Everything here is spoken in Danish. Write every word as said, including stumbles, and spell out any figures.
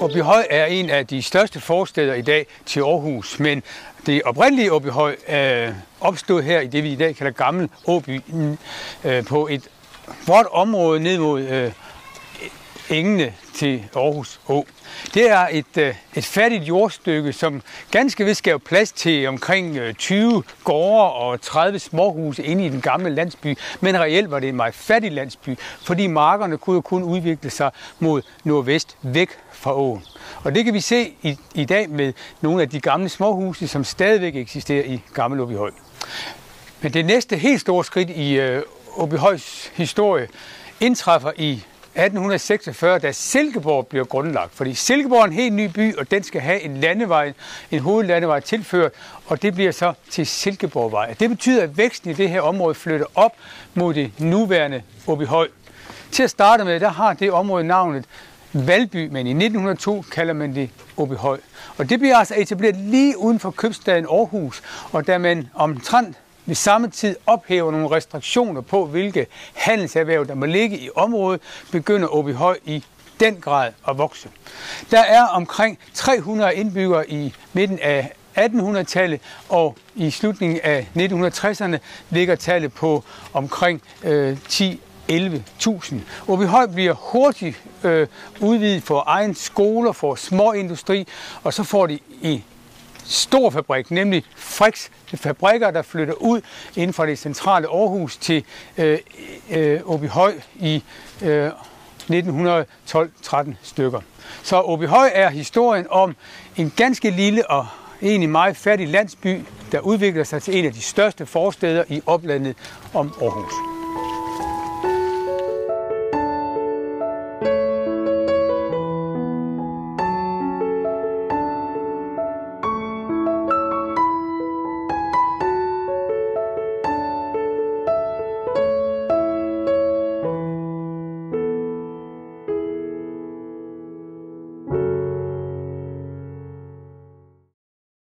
Åbyhøj er en af de største forstæder i dag til Aarhus, men det oprindelige Åbyhøj øh, opstod her i det, vi i dag kalder Gammel Åby, øh, på et vådt område ned mod øh, engene til Aarhus Å. Det er et, øh, et fattigt jordstykke, som ganske vist gav plads til omkring øh, tyve gårde og tredive småhuse inde i den gamle landsby, men reelt var det en meget fattig landsby, fordi markerne kunne jo kun udvikle sig mod nordvest væk fra åen. Og det kan vi se i, i dag med nogle af de gamle småhuse, som stadigvæk eksisterer i Gammel Åbyhøj. Men det næste helt store skridt i øh, Åbyhøjs historie indtræffer i atten seksogfyrre, da Silkeborg bliver grundlagt. Fordi Silkeborg er en helt ny by, og den skal have en landevej, en hovedlandevej tilført, og det bliver så til Silkeborgvej. Det betyder, at væksten i det her område flytter op mod det nuværende Åbyhøj. Til at starte med, der har det område navnet Valby, men i nitten hundrede og to kalder man det Åbyhøj. Og det bliver altså etableret lige uden for købstaden Aarhus, og da man omtrent ved samme tid ophæver nogle restriktioner på, hvilke handelserhverv, der må ligge i området, begynder Åbyhøj i den grad at vokse. Der er omkring tre hundrede indbyggere i midten af attenhundredetallet, og i slutningen af nitten tresserne ligger tallet på omkring øh, ti til elleve tusind. Åbyhøj bliver hurtigt øh, udvidet for egen skoler, for småindustri, og så får de i stor fabrik, nemlig Frichs fabrikker, der flytter ud inden for det centrale Aarhus til øh, øh, Åbyhøj i øh, nitten tolv tretten stykker. Så Åbyhøj er historien om en ganske lille og egentlig meget fattig landsby, der udvikler sig til en af de største forstæder i oplandet om Aarhus.